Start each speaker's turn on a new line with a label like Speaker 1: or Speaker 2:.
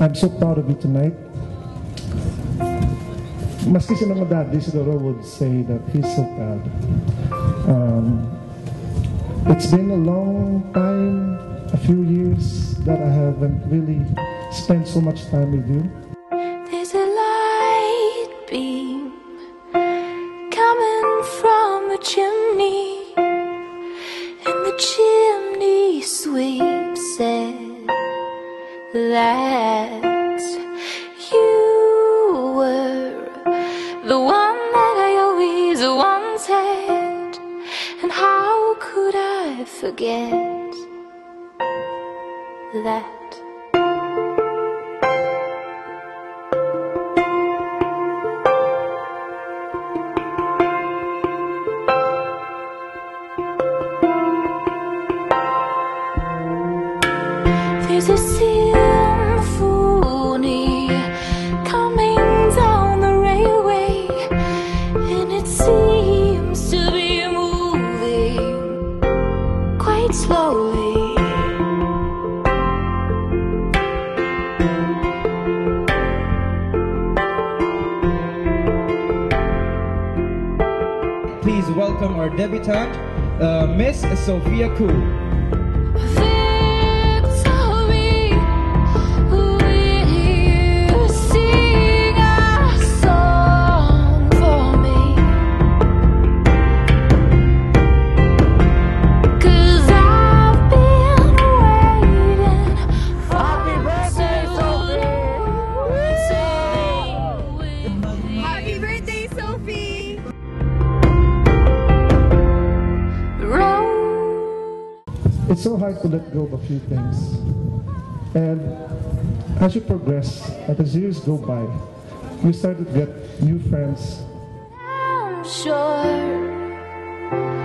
Speaker 1: I'm so proud of you tonight. Maski si mga daddy siguro would say that he's so proud. It's been a long time, a few years that I haven't really spent so much time with you.
Speaker 2: There's a light beam coming from the chimney, and the chimney sweep said that you were the one that I always wanted, and how could I forget that? There's a symphony coming down the railway, and it seems to be moving quite slowly.
Speaker 3: Please welcome our debutante, Miss Sophia Koo.
Speaker 1: It's so hard to let go of a few things. And as you progress, as years go by, you start to get new friends.
Speaker 2: I'm sure